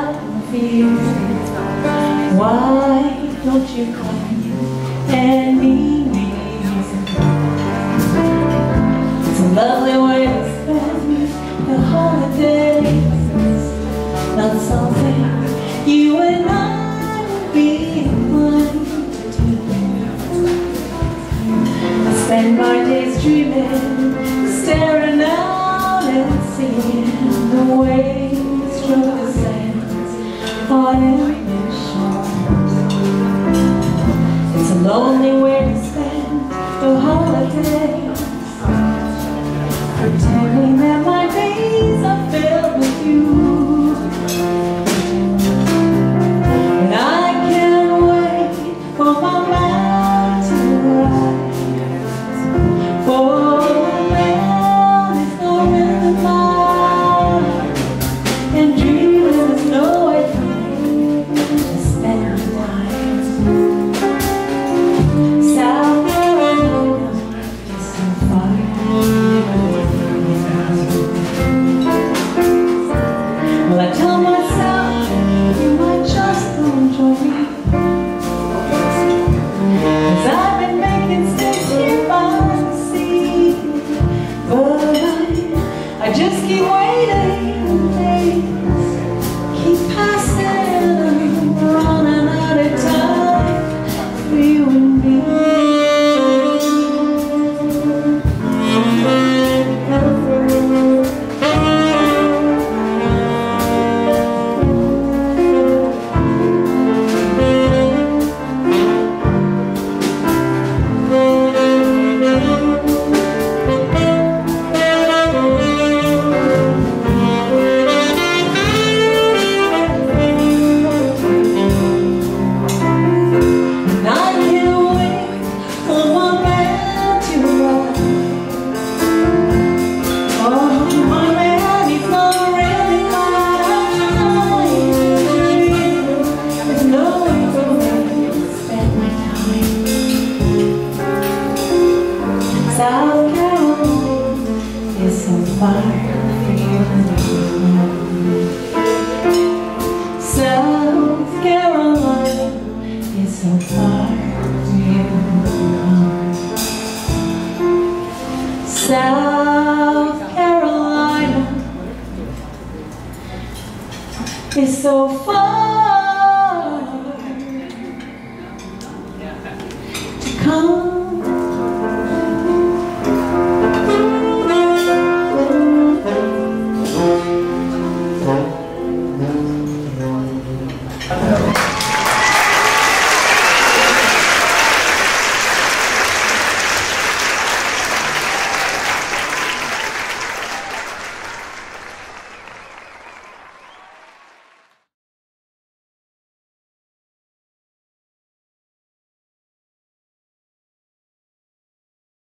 out in the field. Why don't you come and meet me? It's a lovely way to spend the holidays, not something you and I would be inclined to do. I spend my days dreaming, staring out and seeing the waves stroke the sands on every shore. It's a lonely way to spend the holidays, pretending that my days are filled with you. And I can't wait for my man to arrive, for my man is no in the light, and dreaming there's no way for me to spend the night. South Carolina is so far. Well, I tell myself you might just come join me, 'cause I've been making stays here by the sea. But I just keep waiting, and days keep passing, and I'm running out of time for you and me. South Carolina is so far from you. South Carolina is so far from you. South Carolina is so far to come.